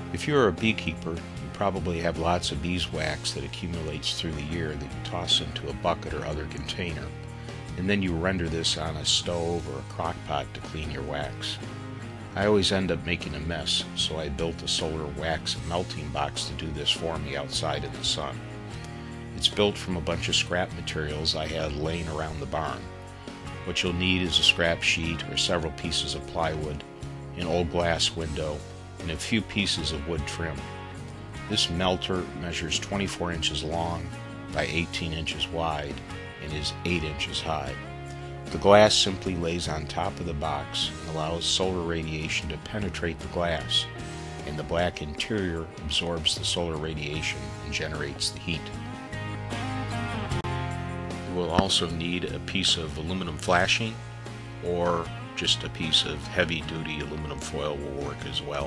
If you're a beekeeper, you probably have lots of beeswax that accumulates through the year that you toss into a bucket or other container, and then you render this on a stove or a crock pot to clean your wax. I always end up making a mess, so I built a solar wax melting box to do this for me outside in the sun. It's built from a bunch of scrap materials I had laying around the barn. What you'll need is a scrap sheet or several pieces of plywood, an old glass window, and a few pieces of wood trim. This melter measures 24 inches long by 18 inches wide and is 8 inches high. The glass simply lays on top of the box and allows solar radiation to penetrate the glass, and the black interior absorbs the solar radiation and generates the heat. You will also need a piece of aluminum flashing, or just a piece of heavy-duty aluminum foil will work as well.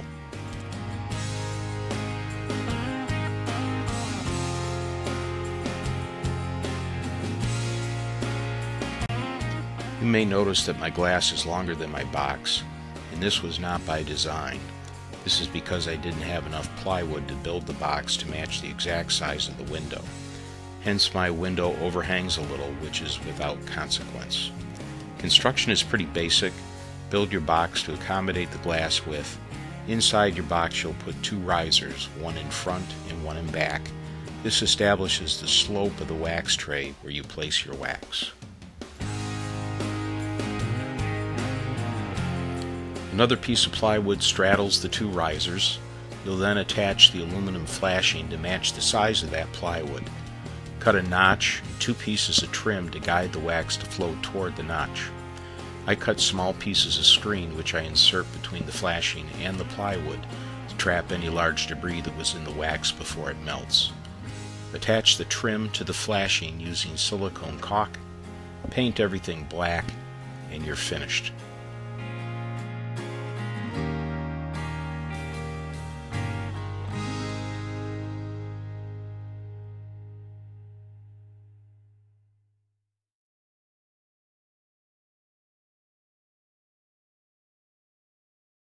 You may notice that my glass is longer than my box, and this was not by design. This is because I didn't have enough plywood to build the box to match the exact size of the window. Hence my window overhangs a little, which is without consequence. Construction is pretty basic. Build your box to accommodate the glass width. Inside your box you'll put two risers, one in front and one in back. This establishes the slope of the wax tray where you place your wax. Another piece of plywood straddles the two risers. You'll then attach the aluminum flashing to match the size of that plywood. Cut a notch and two pieces of trim to guide the wax to flow toward the notch. I cut small pieces of screen which I insert between the flashing and the plywood to trap any large debris that was in the wax before it melts. Attach the trim to the flashing using silicone caulk, paint everything black, and you're finished.